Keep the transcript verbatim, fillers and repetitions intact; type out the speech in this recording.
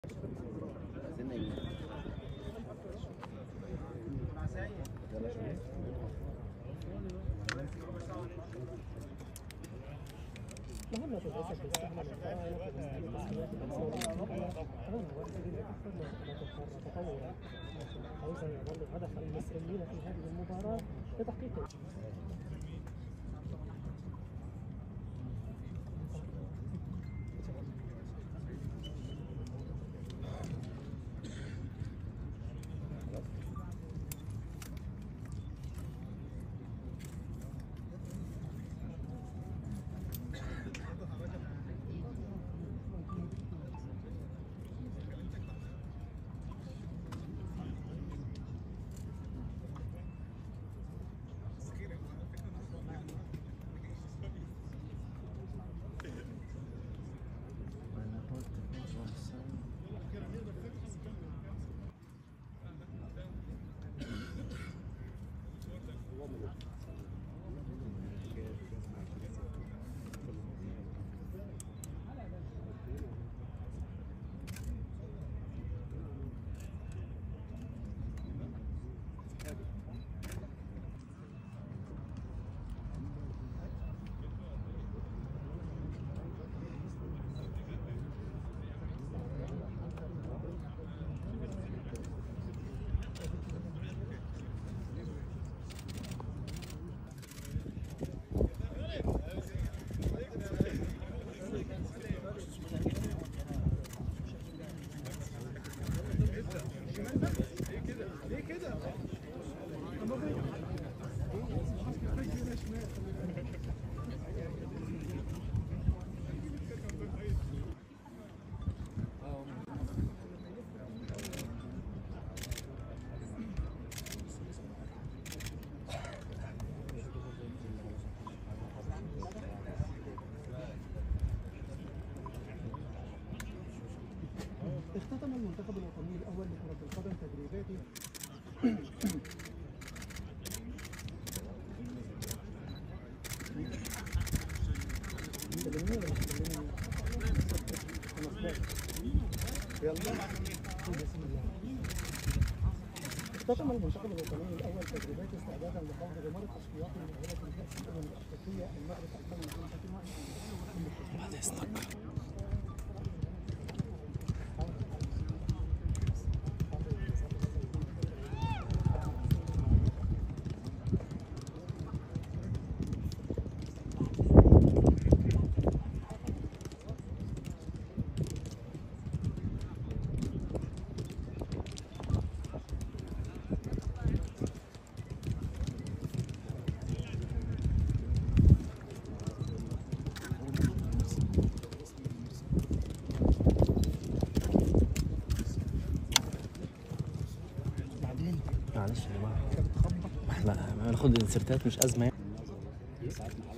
مهمة الأسد استعمل القائد ومسؤوليات المسؤولية كمان هو الذي يكثر من تطورا حيث يظل هدف المصريين في هذه المباراة لتحقيق اختتم المنتخب الوطني الأول لكرة القدم تدريباته اختتم المنتخب الوطني الأول تدريباته استعدادا لخوض غمار التصفيات المؤهلة لكأس الأمم الأفريقية المغرب ألفين وخمسة وعشرين. معلش يا جماعه احنا هناخد انسرتات مش ازمه.